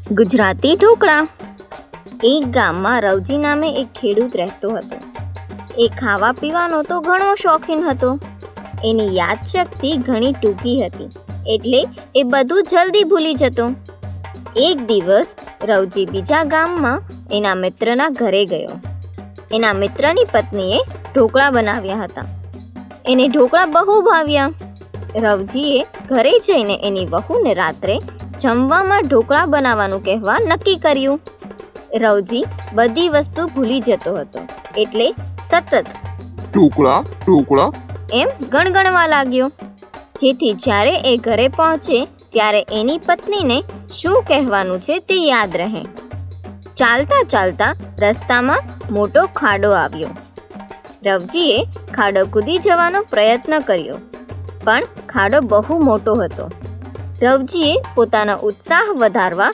ગુજરાતી ઢોકળા। એક ગામમાં રવજી નામે એક ખેડૂત રહેતો હતો। એ ખાવા પીવાનો તો ઘણો શોખીન હતો। એની યાદશક્તિ ઘણી ટૂંકી હતી, એટલે એ બધું જલ્દી ભૂલી જતો। એક દિવસ રવજી બીજા ગામમાં એના મિત્રના ઘરે ગયો। એના મિત્રની પત્નીએ ઢોકળા બનાવ્યા હતા। એને ઢોકળા બહુ ભાવ્યા। રવજીએ ઘરે જઈને એની વહુને રાત્રે જમવામાં ઢોકળા બનાવવાનું કહેવા નક્કી કર્યું। રવજી બધી વસ્તુ ભૂલી જતો હતો, એટલે સતત ઢોકળા ઢોકળા એમ ગણગણવા લાગ્યો, જેથી જ્યારે એ ઘરે પહોંચે ત્યારે એની પત્નીને શું કહેવાનું છે તે યાદ રહે। ચાલતા ચાલતા રસ્તામાં મોટો ખાડો આવ્યો। રવજીએ ખાડો કૂદી જવાનો પ્રયત્ન કર્યો, પણ ખાડો બહુ મોટો હતો। રવજીએ પોતાનો ઉત્સાહ વધારવા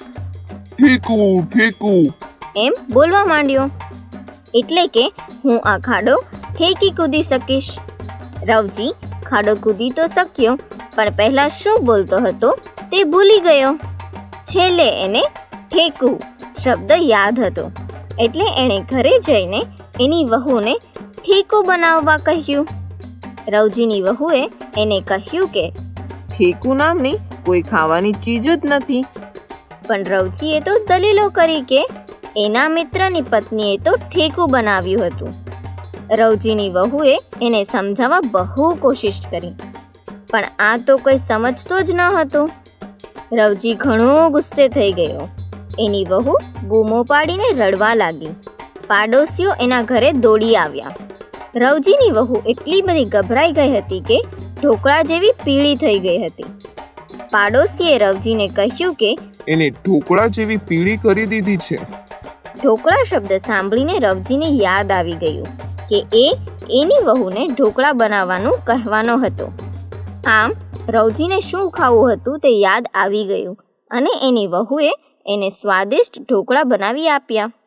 ઠેકું ઠેકું એમ બોલવા માંડ્યો, એટલે કે હું આ ખાડો ઠેકી કૂદી શકીશ। રવજી ખાડો કૂદી તો શક્યો, પણ પહેલા શું બોલતો હતો તે ભૂલી ગયો। છેલ્લે એને ઠેકું શબ્દ યાદ હતો, એટલે એણે ઘરે જઈને એની વહુને ઠેકું બનાવવા કહ્યું। રવજીની વહુએ એને કહ્યું કે ઠેકુ નામની કોઈ ખાવાની ચીજ જ નથી। પણ રવજીએ તો દલીલો કરી કે એના મિત્રની પત્નીએ તો ઠેકું બનાવ્યું હતું। રવજીની વહુએ એને સમજાવવા બહુ કોશિશ કરી, પણ આ તો કોઈ સમજતો જ ન હતો। રવજી ઘણો ગુસ્સે થઈ ગયો। એની વહુ બૂમો પાડીને રડવા લાગી। પાડોશીઓ એના ઘરે દોડી આવ્યા। રવજીની વહુ એટલી બધી ગભરાઈ ગઈ હતી કે ઢોકળા જેવી પીળી થઈ ગઈ હતી। પાડોશીએ રવજીને કહ્યું કે એને ઢોકળા જેવી પીળી કરી દીધી છે। ઢોકળા શબ્દ સાંભળીને રવજીને યાદ આવી ગયું કે એ એની વહુને ઢોકળા બનાવવાનું કહેવાનો હતો। આમ રવજીને શું ખાવું હતું તે યાદ આવી ગયું, અને એની વહુએ એને સ્વાદિષ્ટ ઢોકળા બનાવી આપ્યા।